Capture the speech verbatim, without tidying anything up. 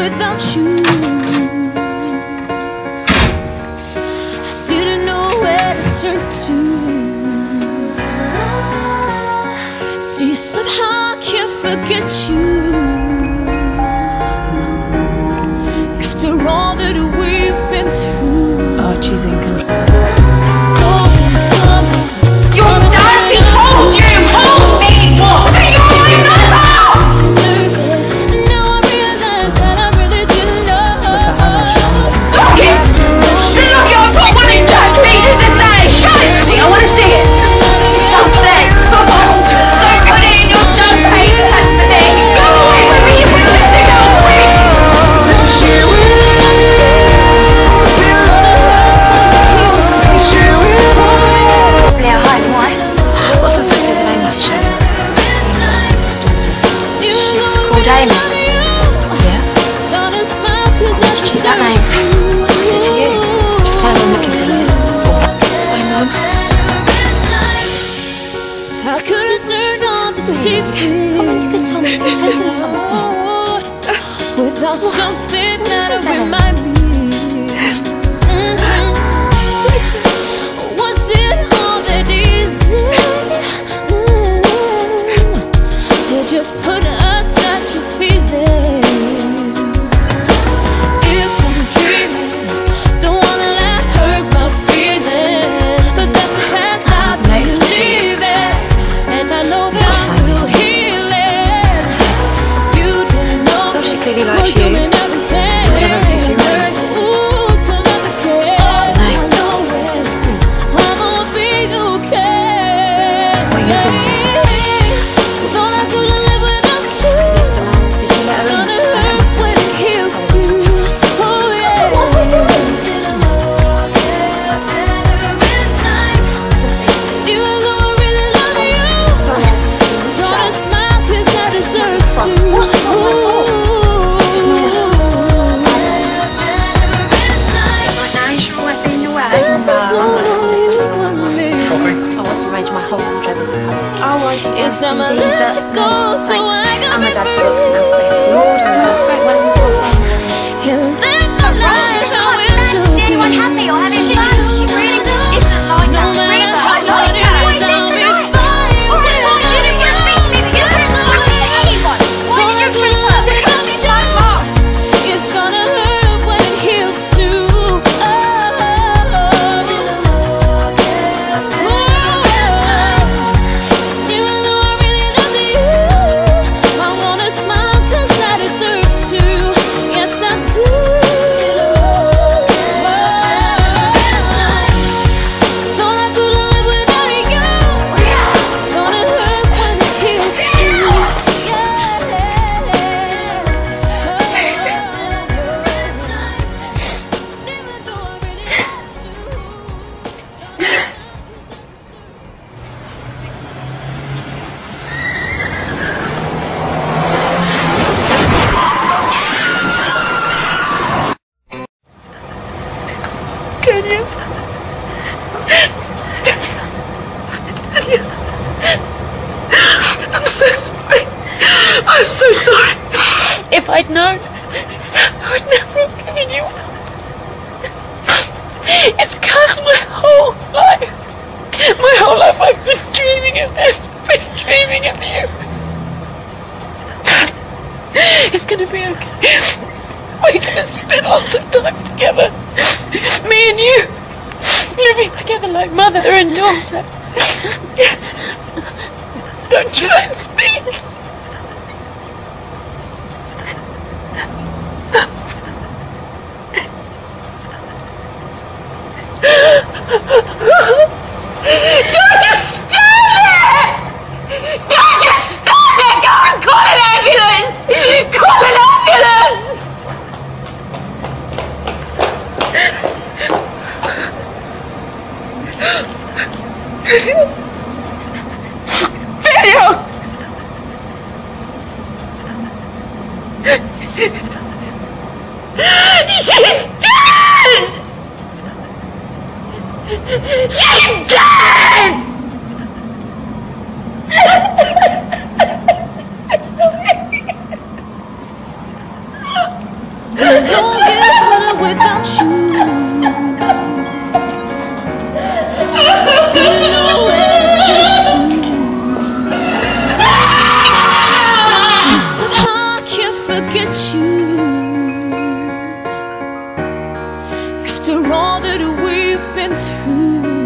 without you. I didn't know where to turn to. See, somehow I can't forget you. After all that we've been through. Archie's in control. Your dad me told you! Told me! What do you want to know about? Now I realize that I really didn't know. Look it! Look it! I've got one exactly the same! Show it to me! I want to see it! It's upstairs! Don't put it in your dumb paper! That's the thing! Go away from me! You will miss it! Go away! Leah, hi, why? Got some photos of Amy to show you. She's called Amy. Yeah? Why did you choose that name? What's it to you? Just tell me I'm looking for you. My mum. I couldn't turn on the T V. Come on, you can tell me you're taking something. Without something that'll remind me. Mm-hmm. Was it all that easy mm-hmm. to just put aside your feelings? If I'm dreaming, don't wanna let hurt my feelings, but that's the path I believe in, and I know that I will heal it. If you didn't know, She clearly likes you're you. doing everything. Whatever it is you want. Ooh, to never care. I know it. I'm gonna be okay. What are you doing? Thought I couldn't live without you. Yes, mum. Did you let her in? Gonna I let hurt myself when it in. heals too. Oh yeah. Even though I really love you, gonna smile 'cause I deserve to. Right now, you sure I won't be in the way? Since there's no I'm not having this one up. me. I want to arrange my whole wardrobe into colours. Oh, I do. It's time I let you go, so I got And my me dad's free. books and everything. We order them. That's great. Why don't we do it then? And live my life how it should be. Anyone happy or having fun? She really isn't like No that. matter Really, how I like hard it that. is, What is I'll this be tonight? fine. Oh my God, you didn't just speak to me, but you couldn't speak to anyone. Why did you choose her? Because she's my mum. It's gonna hurt when it heals too. Oh, even though I really love you, I'm gonna smile 'cause I deserve to. Yes, I do. Thought I couldn't live without you. It's gonna hurt when it heals too. Daniel. Daniel. I'm so sorry. I'm so sorry. If I'd known, I would never have given you up. It's cursed my whole life. My whole life I've been dreaming of this. I've been dreaming of you. It's gonna be okay. We're gonna spend lots of time together. Me and you. Living together like mother and daughter. Don't try and speak. Don't just stand there! Don't just stand there! Go and call an ambulance! Call an ambulance! Daniel! Daniel! She's dead! She's dead! after all that we've been through.